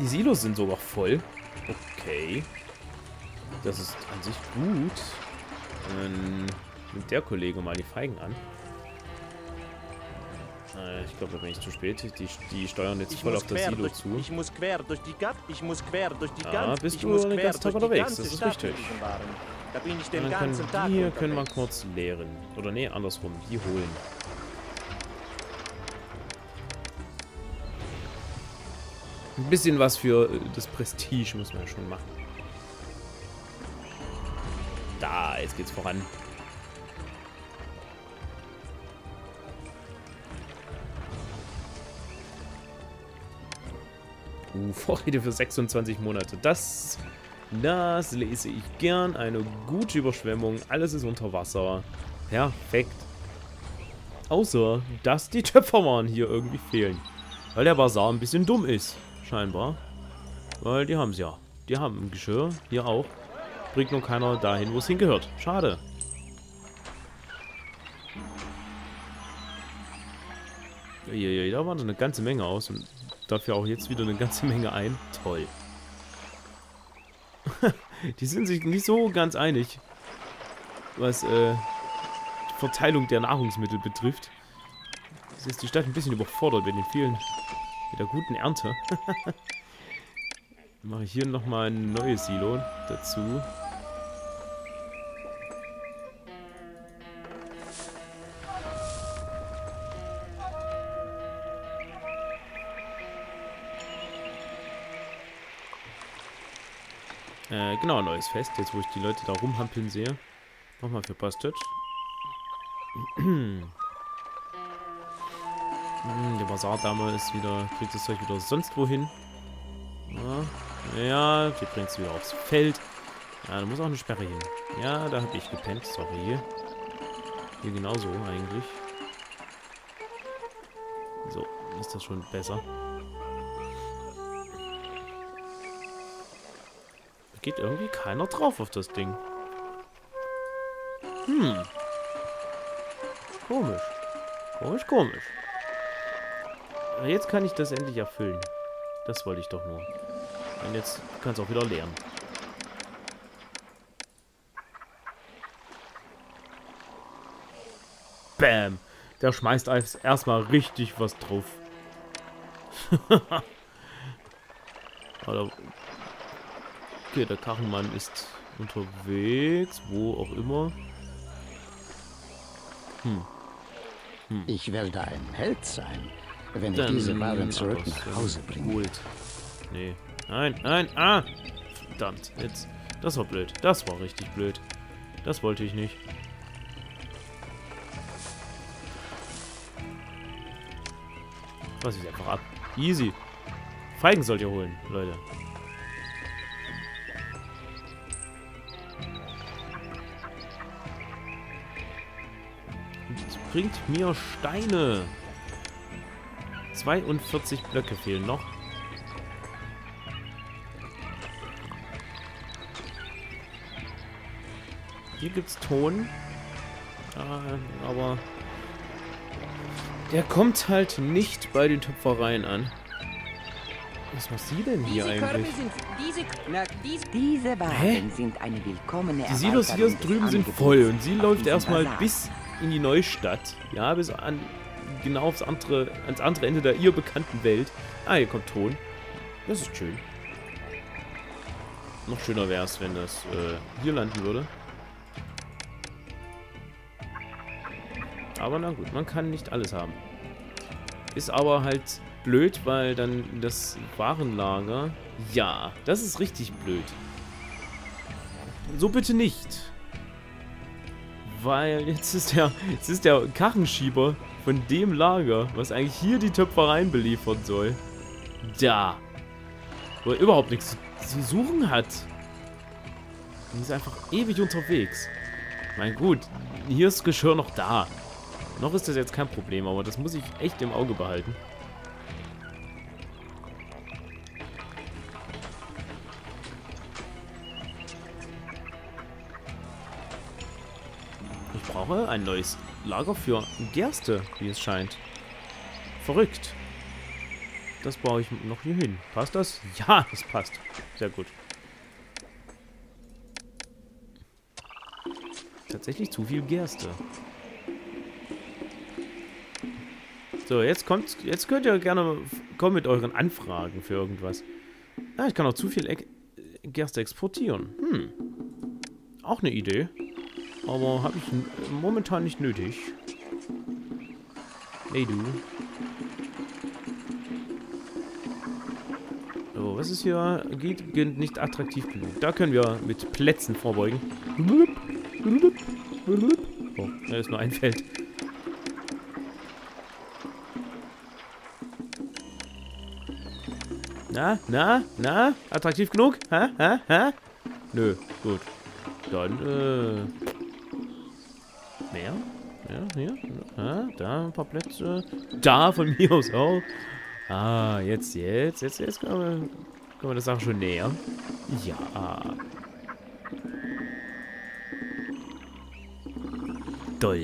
Die Silos sind sogar voll. Okay. Das ist an sich gut. Nimmt der Kollege mal die Feigen an. Ich glaube, da bin ich zu spät. Die steuern jetzt voll auf das Silo zu. Ich muss quer durch die bist du den ganzen Tag unterwegs, das ist richtig. Da bin ich Und den dann ganzen Tag hier können wir unterwegs. kurz leeren. Oder nee, andersrum. Die holen. Ein bisschen was für das Prestige muss man ja schon machen. Da, jetzt geht's voran. Vorräte für 26 Monate. Das lese ich gern. Eine gute Überschwemmung. Alles ist unter Wasser. Perfekt. Außer, dass die Töpferwaren hier irgendwie fehlen. Weil der Bazar ein bisschen dumm ist. Scheinbar. Weil die haben es ja. Die haben ein Geschirr. Hier auch. Bringt nur keiner dahin, wo es hingehört. Schade. Da war eine ganze Menge aus. Und dafür auch jetzt wieder eine ganze Menge ein. Toll. Die sind sich nicht so ganz einig, was die Verteilung der Nahrungsmittel betrifft. Das ist die Stadt ein bisschen überfordert mit den vielen, mit der guten Ernte. Mache ich hier nochmal ein neues Silo dazu. Genau, ein neues Fest. Jetzt, wo ich die Leute da rumhampeln sehe. Nochmal verpastet. Die Bazardame ist wieder, kriegt das Zeug wieder sonst wohin. Ja, die bringt es wieder aufs Feld. Ja, da muss auch eine Sperre hin. Ja, da habe ich gepennt. Sorry. Hier genauso eigentlich. So, ist das schon besser. Geht irgendwie keiner drauf auf das Ding. Komisch. Komisch. Aber jetzt kann ich das endlich erfüllen. Das wollte ich doch nur. Und jetzt kann es auch wieder leeren. Bam. Der schmeißt erstmal richtig was drauf. Okay, der Karrenmann ist unterwegs, wo auch immer. Ich werde ein Held sein, wenn ich diese Waren zurück nach Hause bringe. Holt. Nee. Nein. Ah! Verdammt. Jetzt. Das war blöd. Das war richtig blöd. Das wollte ich nicht. Was ist einfach ab? Easy. Feigen sollt ihr holen, Leute. Das bringt mir Steine. 42 Blöcke fehlen noch. Hier gibt's Ton. Aber der kommt halt nicht bei den Töpfereien an. Was macht sie denn hier eigentlich? Diese Waren sind eine willkommene Die Silos hier Erweiterung drüben des sind Angebots voll und sie auf läuft diesem erstmal Basar. bis in die Neustadt. Ja, bis an genau ans andere Ende der ihr bekannten Welt. Ah, hier kommt Ton. Das ist schön. Noch schöner wäre es, wenn das hier landen würde. Aber na gut, man kann nicht alles haben. Ist aber halt blöd, weil dann das Warenlager... Ja, das ist richtig blöd. So bitte nicht. Weil jetzt ist der Karrenschieber von dem Lager, was eigentlich hier die Töpfereien beliefern soll, da. Wo er überhaupt nichts zu suchen hat. Und ist einfach ewig unterwegs. Mein gut, hier ist Geschirr noch da. Noch ist das jetzt kein Problem, aber das muss ich echt im Auge behalten. Ich brauche ein neues Lager für Gerste, wie es scheint. Verrückt. Das baue ich noch hier hin. Passt das? Ja, das passt. Sehr gut. Tatsächlich zu viel Gerste. So, jetzt könnt ihr gerne kommen mit euren Anfragen für irgendwas. Ah, ich kann auch zu viel Gerste exportieren. Auch eine Idee. Aber habe ich momentan nicht nötig. Nee, du. So, was ist hier? Geht nicht attraktiv genug. Da können wir mit Plätzen vorbeugen. Oh, da ist nur ein Feld. Na? Attraktiv genug? Hä? Nö, gut. Dann, mehr? Ja, hier. Da ein paar Plätze. Da von mir aus auch. Ah, jetzt kommen wir der Sache schon näher. Ja. Toll.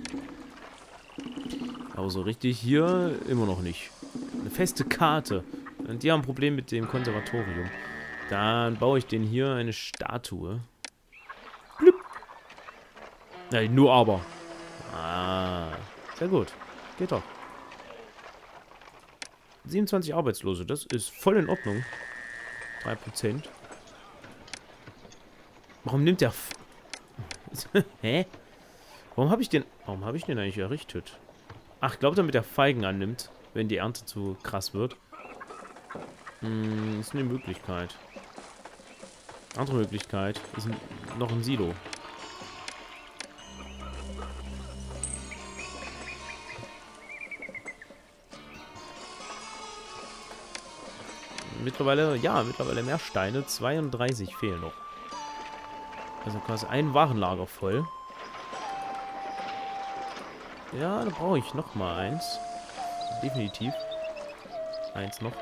Aber so richtig hier immer noch nicht. Eine feste Karte. Und die haben ein Problem mit dem Konservatorium. Dann baue ich den hier eine Statue. Blüpp. Nein, nur aber. Ah, sehr gut. Geht doch. 27 Arbeitslose, das ist voll in Ordnung. 3%. Warum nimmt der... Hä? Warum habe ich den eigentlich errichtet? Ach, ich glaube, damit der Feigen annimmt, wenn die Ernte zu krass wird. Ist eine Möglichkeit. Andere Möglichkeit ist noch ein Silo. Mittlerweile mehr Steine. 32 fehlen noch. Also quasi ein Warenlager voll. Ja, da brauche ich noch mal eins. Definitiv. Eins noch.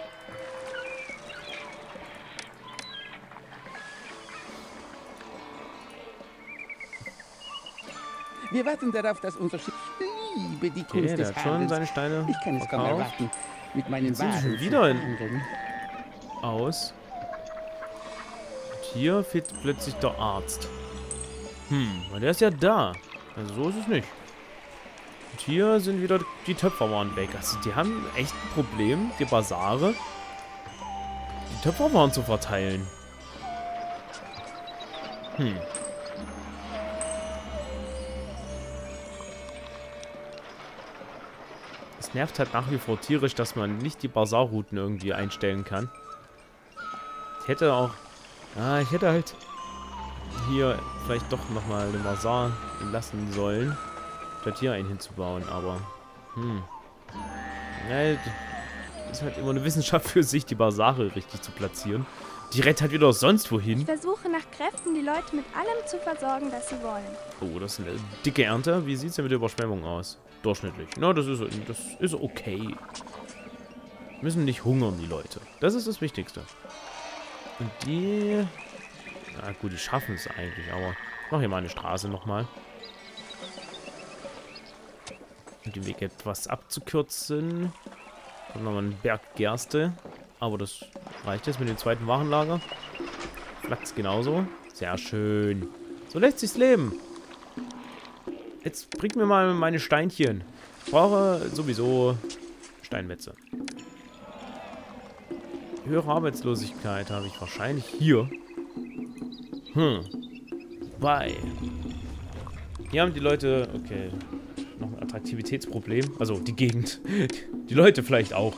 Wir warten darauf, dass unser Schiff liebe die Kunst des der hat schon seine Steine Ich kann es kaum verkauft. erwarten, mit meinen Sind Waren schon wieder zu handeln. aus. Und hier fehlt plötzlich der Arzt. Weil der ist ja da. Also so ist es nicht. Und hier sind wieder die Töpferwaren weg. Also die haben echt ein Problem, die Basare, die Töpferwaren zu verteilen. Es nervt halt nach wie vor tierisch, dass man nicht die Basarrouten irgendwie einstellen kann. Ich hätte auch... ich hätte halt hier vielleicht doch nochmal eine Basar lassen sollen, statt hier einen hinzubauen, aber... Ja, ist halt immer eine Wissenschaft für sich, die Basare richtig zu platzieren. Die rennt halt wieder sonst wohin. Ich versuche nach Kräften, die Leute mit allem zu versorgen, das sie wollen. Oh, das ist eine dicke Ernte. Wie sieht es denn mit der Überschwemmung aus? Durchschnittlich. Na, das ist okay. Müssen nicht hungern, die Leute. Das ist das Wichtigste. Und die... Na gut, die schaffen es eigentlich, aber... Ich mache hier mal eine Straße nochmal. Um den Weg etwas abzukürzen. Dann nochmal einen Berg Gerste. Aber das reicht jetzt mit dem zweiten Warenlager. Flachs genauso. Sehr schön. So lässt sich's leben. Jetzt bringt mir mal meine Steinchen. Ich brauche sowieso Steinmetze. Höhere Arbeitslosigkeit habe ich wahrscheinlich hier. Bei. Hier haben die Leute... Okay. Noch ein Attraktivitätsproblem. Also die Gegend. Die Leute vielleicht auch.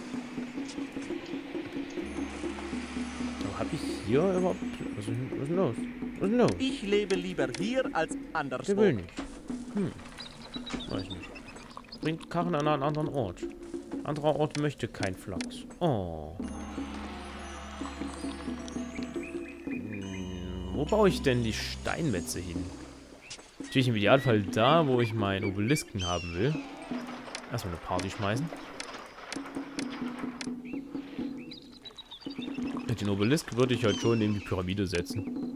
Habe ich hier überhaupt... Was ist denn los? Was ist denn los? Ich lebe lieber hier als Der will anderswo. nicht. Weiß nicht. Bringt Karren an einen anderen Ort. Anderer Ort möchte kein Flachs. Oh. Wo baue ich denn die Steinmetze hin? Natürlich im Idealfall da, wo ich meinen Obelisken haben will. Erstmal eine Party schmeißen. Mit den Obelisk würde ich halt schon neben die Pyramide setzen.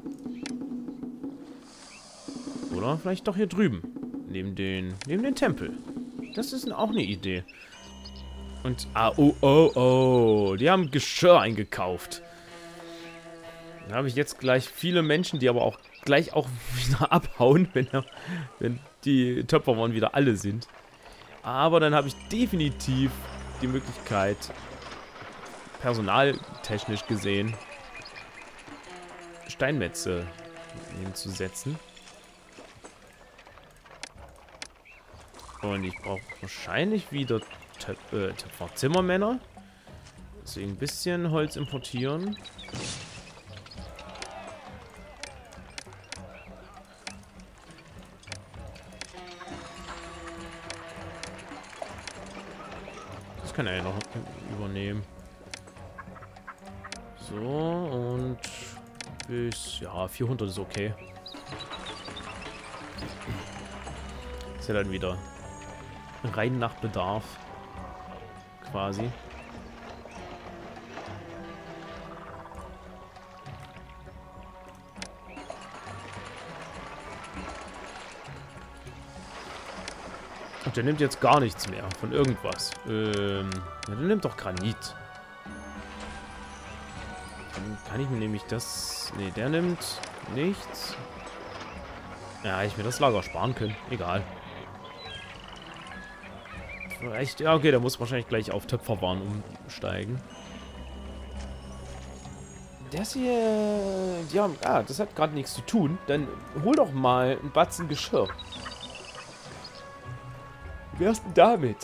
Oder vielleicht doch hier drüben. Neben den Tempel. Das ist auch eine Idee. Und, oh, die haben Geschirr eingekauft. Da habe ich jetzt gleich viele Menschen, die aber auch gleich auch wieder abhauen, wenn die Töpferwaren wieder alle sind. Aber dann habe ich definitiv die Möglichkeit, personaltechnisch gesehen, Steinmetze hinzusetzen. Und ich brauche wahrscheinlich wieder Zimmermänner. Deswegen ein bisschen Holz importieren. Das kann er ja noch übernehmen. So, und bis, ja, 400 ist okay. Ist ja dann wieder rein nach Bedarf. Quasi. Und der nimmt jetzt gar nichts mehr von irgendwas. Ja, der nimmt doch Granit. Dann kann ich mir nämlich das... Ne, der nimmt nichts. Ja, ich mir das Lager sparen können. Egal. Vielleicht... Ja, okay, der muss wahrscheinlich gleich auf Töpferwaren umsteigen. Das hier... Ja, das hat gerade nichts zu tun. Dann hol doch mal einen Batzen Geschirr. Wie wär's denn damit?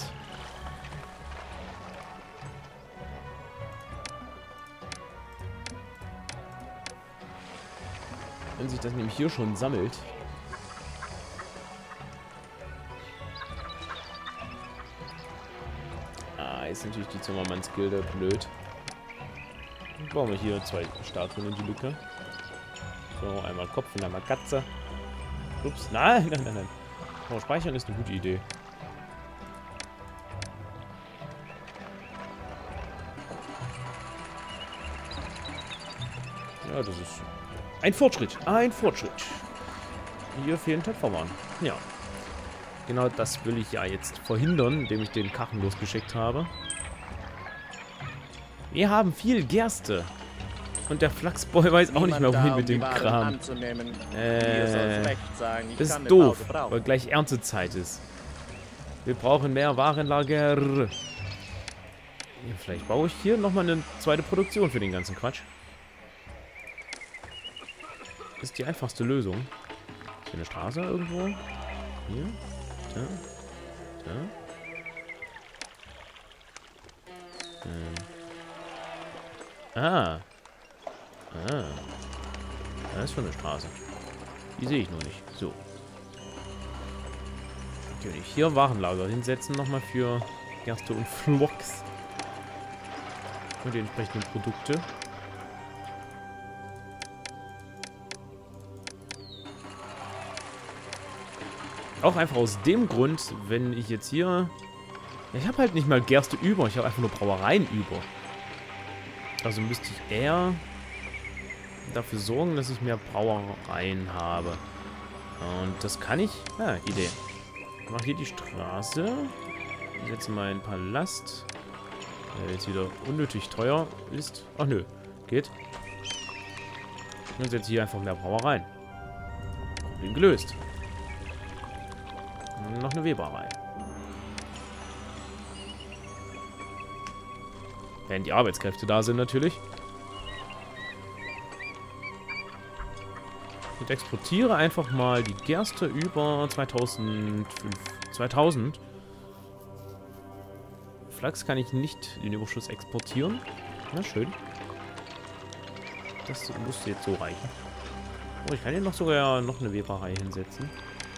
Wenn sich das nämlich hier schon sammelt. Ist natürlich die Zimmermannsgilde blöd. Dann bauen wir hier 2 Statuen in die Lücke. So, einmal Kopf und einmal Katze. Ups, nein. Aber speichern ist eine gute Idee. Ja, das ist ein Fortschritt. Ein Fortschritt. Hier fehlen Töpferwaren. Ja. Genau das will ich ja jetzt verhindern, indem ich den Kachen losgeschickt habe. Wir haben viel Gerste. Und der Flachsboy weiß auch nicht mehr, wohin mit dem Kram. Das ist doof, weil gleich Erntezeit ist. Wir brauchen mehr Warenlager. Ja, vielleicht baue ich hier nochmal eine zweite Produktion für den ganzen Quatsch. Das ist die einfachste Lösung. Ist hier eine Straße irgendwo? Hier? Da? Da ist schon eine Straße. Die sehe ich noch nicht. So. Natürlich hier Warenlager hinsetzen nochmal für Gerste und Flocks. Und die entsprechenden Produkte. Auch einfach aus dem Grund, wenn ich jetzt hier... Ja, ich habe halt nicht mal Gerste über, ich habe einfach nur Brauereien über. Also müsste ich eher dafür sorgen, dass ich mehr Brauereien habe. Und das kann ich... Idee. Ich mache hier die Straße. Ich setze mal einen Palast. Der jetzt wieder unnötig teuer ist. Ach nö, geht. Und setze hier einfach mehr Brauereien. Problem gelöst. Noch eine Weberei. Wenn die Arbeitskräfte da sind, natürlich. Und exportiere einfach mal die Gerste über 2000. Flachs kann ich nicht den Überschuss exportieren. Na schön. Das musste jetzt so reichen. Oh, ich kann hier noch sogar noch eine Weberei hinsetzen.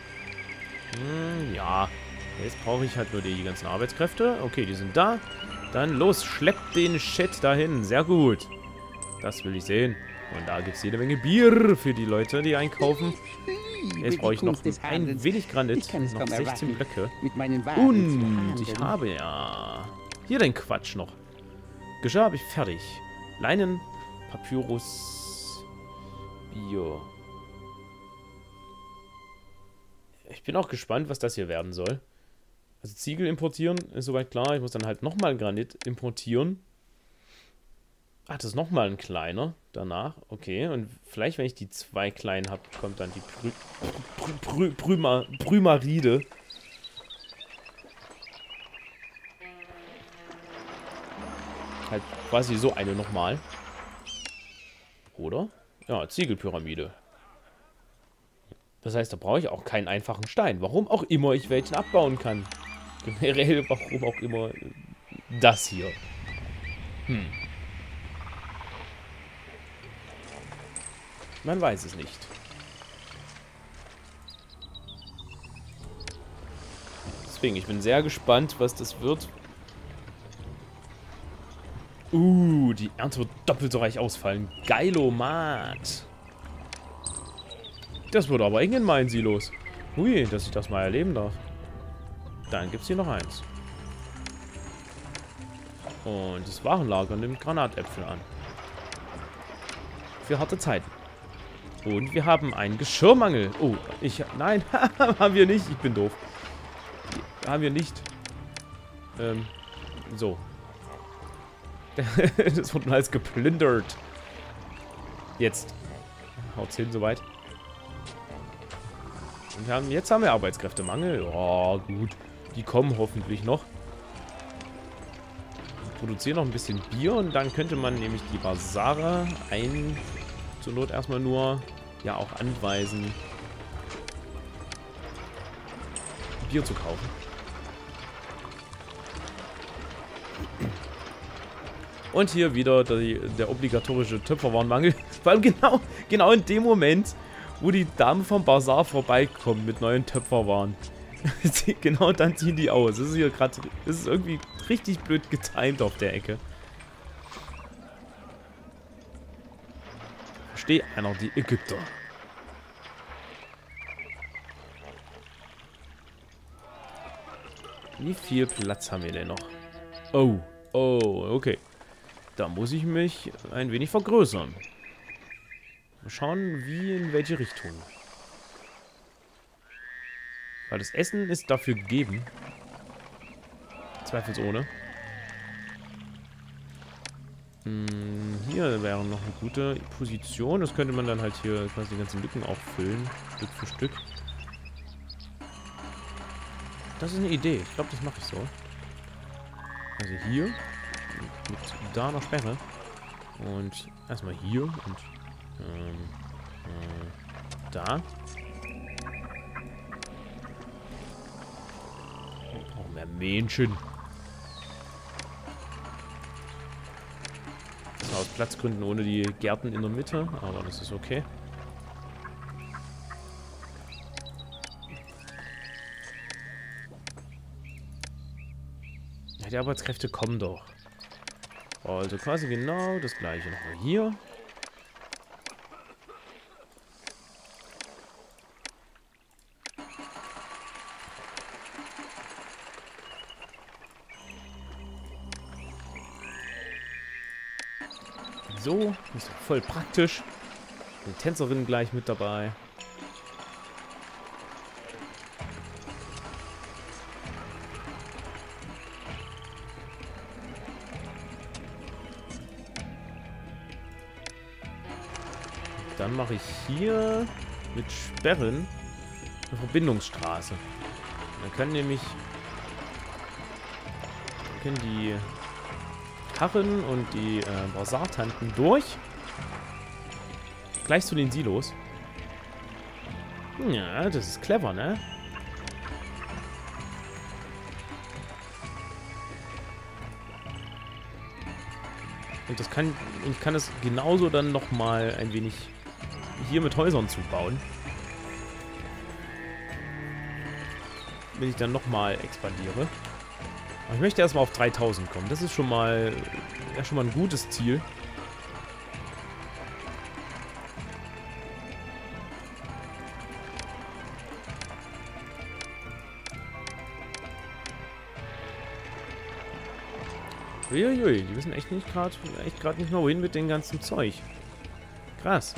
Ja, jetzt brauche ich halt nur die ganzen Arbeitskräfte. Okay, die sind da. Dann los, schleppt den Shit dahin. Sehr gut. Das will ich sehen. Und da gibt es jede Menge Bier für die Leute, die einkaufen. Jetzt brauche ich noch ein wenig Granit. Noch 16 Blöcke. Und ich habe ja hier den Quatsch noch. Geschirr habe ich fertig. Leinen, Papyrus, Bier. Ich bin auch gespannt, was das hier werden soll. Also Ziegel importieren ist soweit klar. Ich muss dann halt nochmal Granit importieren. Ach, das ist nochmal ein kleiner danach. Okay, und vielleicht, wenn ich die 2 kleinen habe, kommt dann die Prymaride. Halt quasi so eine nochmal. Oder? Ja, Ziegelpyramide. Das heißt, da brauche ich auch keinen einfachen Stein. Warum auch immer ich welchen abbauen kann. Generell, warum auch immer das hier. Man weiß es nicht. Deswegen, ich bin sehr gespannt, was das wird. Die Ernte wird doppelt so reich ausfallen. Geilomat. Das wird aber eng in meinen Silos. Hui, dass ich das mal erleben darf. Dann gibt es hier noch eins. Und das Warenlager nimmt Granatäpfel an. Für harte Zeiten. Und wir haben einen Geschirrmangel. Oh, nein, haben wir nicht. Ich bin doof. Haben wir nicht. So. Das wurde alles geplündert. Jetzt. Haut's hin, soweit. Und jetzt haben wir Arbeitskräftemangel. Ja, gut. Die kommen hoffentlich noch. Produzieren noch ein bisschen Bier und dann könnte man nämlich die Basare zur Not erstmal nur ja auch anweisen, Bier zu kaufen. Und hier wieder der obligatorische Töpferwarenmangel. Vor allem genau in dem Moment, wo die Damen vom Bazar vorbeikommen mit neuen Töpferwaren. Genau dann ziehen die aus. Das ist hier gerade, das ist irgendwie richtig blöd getimed auf der Ecke. Verstehe einer die Ägypter. Wie viel Platz haben wir denn noch? Oh, okay. Da muss ich mich ein wenig vergrößern. Mal schauen, in welche Richtung. Weil das Essen ist dafür gegeben. Zweifelsohne. Hier wäre noch eine gute Position. Das könnte man dann halt hier quasi die ganzen Lücken auch füllen. Stück für Stück. Das ist eine Idee. Ich glaube, das mache ich so. Also hier. Mit da einer Sperre. Und erstmal hier. Und da. Wir brauchen mehr Männchen. Das war aus Platzgründen ohne die Gärten in der Mitte, aber das ist okay. Ja, die Arbeitskräfte kommen doch. Also quasi genau das gleiche nochmal hier. So, ist voll praktisch. Die Tänzerin gleich mit dabei. Dann mache ich hier mit Sperren eine Verbindungsstraße. Dann können die Karren und die Basartanten durch. Gleich zu den Silos. Ja, das ist clever, ne? Und ich kann es genauso dann nochmal ein wenig hier mit Häusern zubauen. Wenn ich dann nochmal expandiere. Aber ich möchte erstmal auf 3000 kommen. Das ist schon mal ein gutes Ziel. Uiuiui, die wissen echt gerade nicht mehr wohin mit dem ganzen Zeug. Krass.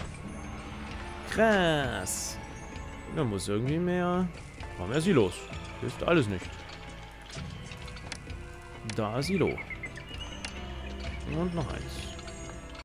Krass. Da muss irgendwie mehr Silos. Hilft alles nicht. Da Silo. Und noch eins.